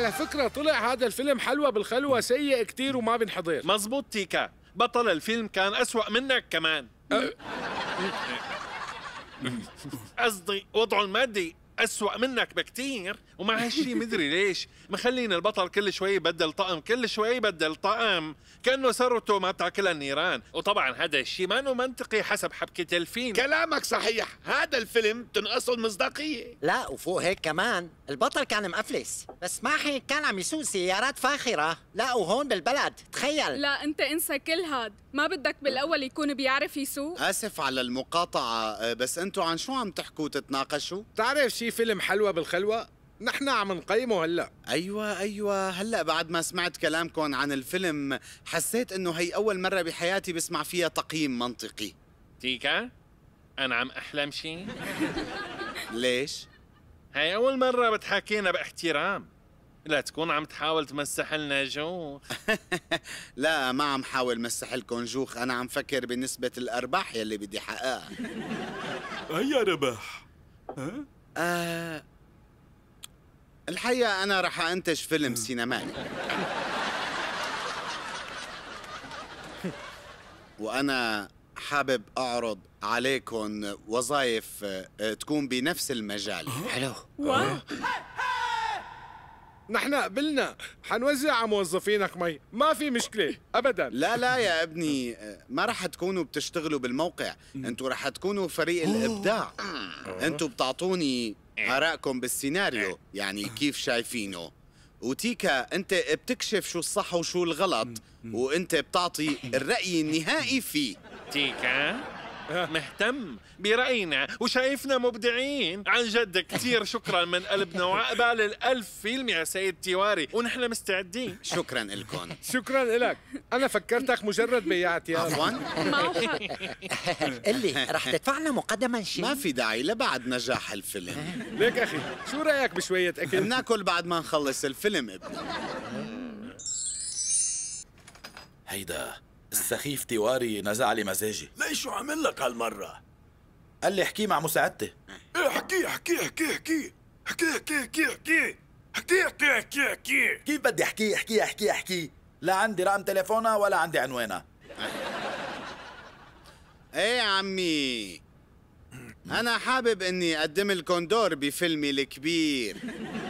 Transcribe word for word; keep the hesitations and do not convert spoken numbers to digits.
على فكرة طلع هذا الفيلم حلوة بالخلوة سيء كتير وما بنحضر. مزبوط تيكا، بطل الفيلم كان أسوأ منك كمان. قصدي وضعه المادي أسوأ منك بكتير، ومع هالشي مدري ليش مخلين البطل كل شوي يبدل طقم، كل شوي يبدل طقم، كأنه ثروته ما بتاكلها النيران. وطبعا هذا الشيء ما انه منطقي حسب حبكة الفيلم. كلامك صحيح، هذا الفيلم تنقصه المصداقية. لا وفوق هيك كمان البطل كان مقفلس، بس ما هيك كان عم يسوق سيارات فاخرة. لا وهون بالبلد تخيل. لا انت انسى كل هاد، ما بدك بالاول يكون بيعرف يسوق؟ اسف على المقاطعة، بس انتو عن شو عم تحكوا تتناقشوا؟ تعرف شي فيلم حلوة بالخلوة؟ نحن عم نقيمه هلا. ايوه ايوه هلا بعد ما سمعت كلامكم عن الفيلم حسيت انه هي اول مرة بحياتي بسمع فيها تقييم منطقي. تيكا انا عم احلم شي؟ ليش؟ هاي اول مرة بتحاكينا باحترام، لا تكون عم تحاول تمسح لنا جوخ. لا ما عم حاول مسح لكم جوخ، انا عم فكر بنسبة الارباح يلي بدي حققها. اي ربح؟ ها؟ آه الحقيقة أنا رح أنتج فيلم سينمائي. وأنا حابب أعرض عليكم وظائف تكون بنفس المجال. حلو. واو. نحن قبلنا حنوزع على موظفينك مي، ما في مشكلة أبداً. لا لا يا ابني، ما رح تكونوا بتشتغلوا بالموقع، انتوا رح تكونوا فريق الإبداع. انتوا بتعطوني آرائكم بالسيناريو، يعني كيف شايفينه. وتيكا انت بتكشف شو الصح وشو الغلط، وانت بتعطي الرأي النهائي فيه. تيكا مهتم برأينا وشايفنا مبدعين، عن جد كثير شكرا من قلبنا، وعقبال الألف فيلم يا سيد تيواري، ونحن مستعدين. شكرا لكم. شكرا لك، أنا فكرتك مجرد بياعة يا عفوا. معه حق. اللي رح تدفع لنا مقدما شيء؟ ما في داعي لبعد نجاح الفيلم. ليك أخي، شو رأيك بشوية أكل؟ بناكل بعد ما نخلص الفيلم ابني. هيدا السخيف تيواري نزع لي مزاجي. ليش شو عمل لك هالمرة؟ قال لي احكي مع مساعدتي. ايه احكي احكي احكي احكي احكي احكي احكي احكي احكي احكي احكي احكي كيف بدي احكي احكي احكي احكي؟ لا عندي رقم تليفونها ولا عندي عنوانها. ايه يا عمي، أنا حابب إني أقدم لكم دور بفيلمي الكبير.